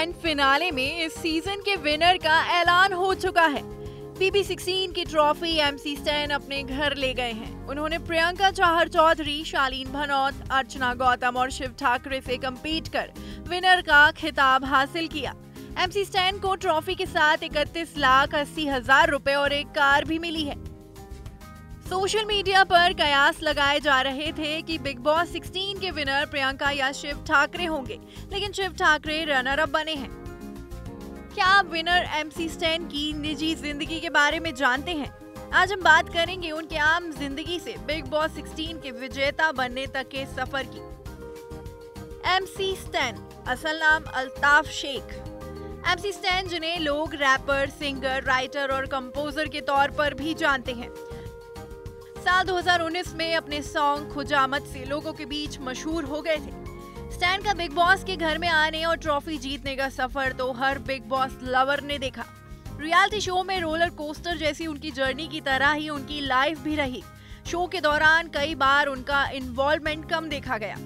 Grand finale में इस season के विनर का ऐलान हो चुका है। BB16 की ट्रॉफी MC स्टैन अपने घर ले गए हैं। उन्होंने प्रियंका चाहर चौधरी, शालीन भनौत, अर्चना गौतम और शिव ठाकरे से कम्पीट कर विनर का खिताब हासिल किया। MC स्टैन को ट्रॉफी के साथ 31,80,000 रुपए और एक कार भी मिली है। सोशल मीडिया पर कयास लगाए जा रहे थे कि बिग बॉस 16 के विनर प्रियंका या शिव ठाकरे होंगे, लेकिन शिव ठाकरे रनर अप बने हैं। क्या आप विनर MC स्टैन की निजी जिंदगी के बारे में जानते हैं? आज हम बात करेंगे उनके आम जिंदगी से बिग बॉस 16 के विजेता बनने तक के सफर की। MC स्टैन, असल नाम अल्ताफ शेख। MC स्टैन, जिन्हें लोग रैपर, सिंगर, राइटर और कंपोजर के तौर पर भी जानते हैं, साल 2019 में अपने सॉन्ग खुजामत से लोगों के बीच मशहूर हो गए थे। स्टैन का बिग बॉस के घर में आने और ट्रॉफी जीतने का सफर तो हर बिग बॉस लवर ने देखा। रियलिटी शो में रोलर कोस्टर जैसी उनकी जर्नी की तरह ही उनकी लाइफ भी रही। शो के दौरान कई बार उनका इन्वॉल्वमेंट कम देखा गया।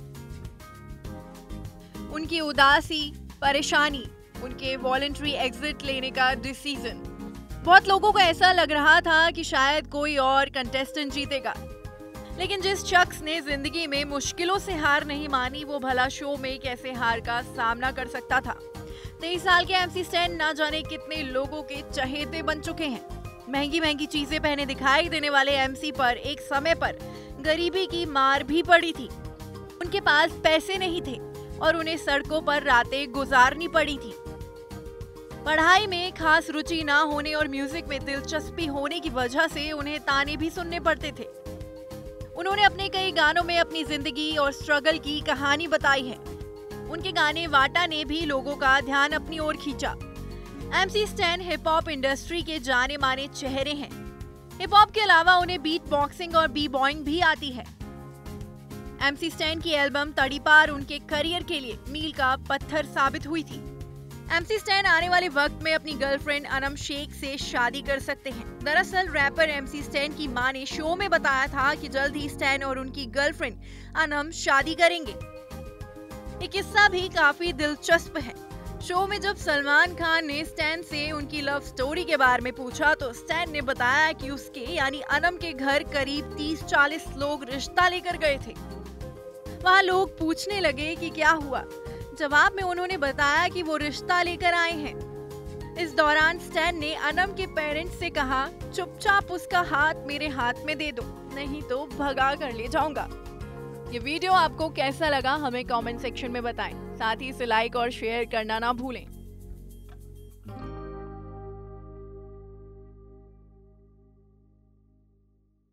उनकी उदासी, परेशानी, उनके वॉलंटरी एग्जिट लेने का डिसीजन, बहुत लोगों को ऐसा लग रहा था कि शायद कोई और कंटेस्टेंट जीतेगा, लेकिन जिस शख्स ने जिंदगी में मुश्किलों से हार नहीं मानी, वो भला शो में कैसे हार का सामना कर सकता था। 23 साल के MC स्टैन ना जाने कितने लोगों के चहेते बन चुके हैं। महंगी महंगी चीजें पहने दिखाई देने वाले MC पर एक समय पर गरीबी की मार भी पड़ी थी। उनके पास पैसे नहीं थे और उन्हें सड़कों पर रातें गुजारनी पड़ी थी। पढ़ाई में खास रुचि ना होने और म्यूजिक में दिलचस्पी होने की वजह से उन्हें ताने भी सुनने पड़ते थे। उन्होंने अपने कई गानों में अपनी जिंदगी और स्ट्रगल की कहानी बताई है। उनके गाने वाटा ने भी लोगों का ध्यान अपनी ओर खींचा। MC Stan hip hop industry के जाने माने चेहरे हैं। हिप हॉप के अलावा उन्हें बीट बॉक्सिंग और बी बॉइंग भी आती है। MC स्टैन की एल्बम तड़ीपार उनके करियर के लिए मील का पत्थर साबित हुई थी। MC स्टैन आने वाले वक्त में अपनी गर्लफ्रेंड अनम शेख से शादी कर सकते हैं। दरअसल रैपर MC स्टैन की मां ने शो में बताया था कि जल्द ही स्टैन और उनकी गर्लफ्रेंड अनम शादी करेंगे। ये किस्सा भी काफी दिलचस्प है। शो में जब सलमान खान ने स्टैन से उनकी लव स्टोरी के बारे में पूछा तो स्टैन ने बताया कि उसके यानी अनम के घर करीब 30-40 लोग रिश्ता लेकर गए थे। वहाँ लोग पूछने लगे कि क्या हुआ। जवाब में उन्होंने बताया कि वो रिश्ता लेकर आए हैं। इस दौरान स्टैन ने अनम के पेरेंट्स से कहा, चुपचाप उसका हाथ मेरे हाथ में दे दो, नहीं तो भगा कर ले जाऊंगा। ये वीडियो आपको कैसा लगा हमें कमेंट सेक्शन में बताएं। साथ ही इसे लाइक और शेयर करना ना भूलें।